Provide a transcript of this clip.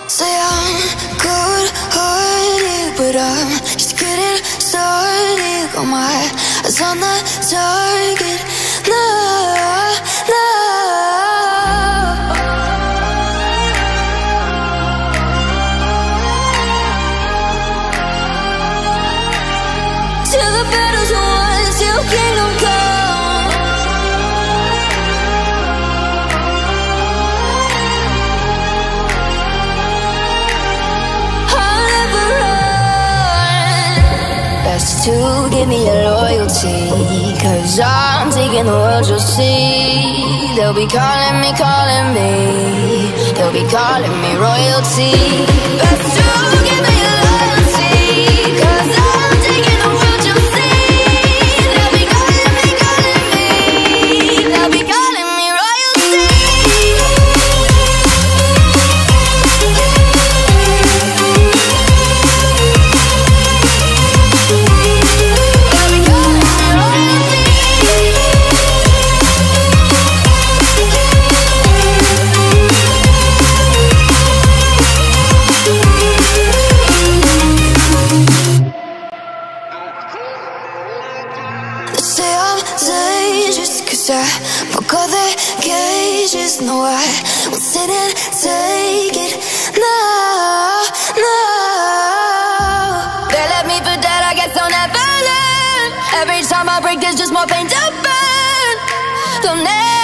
Say I'm good-hearted, but I'm just getting started. Got my eyes on the target. No, no. Till the battle's won, till kingdom come. I'll never run. Best to give me your loyalty, 'cause I'm taking the world, you'll see. They'll be calling me, they'll be calling me royalty. Best to give me your loyalty, 'cause I'm taking the world, you'll see. They'll be calling me, they'll be calling me royalty. They'll be calling me royalty. They say I'm dangerous 'cause I broke all their cages. No, I won't sit and take it. No, no. They left me for dead, I guess I'll never learn. Every time I break, there's just more pain to burn. They'll never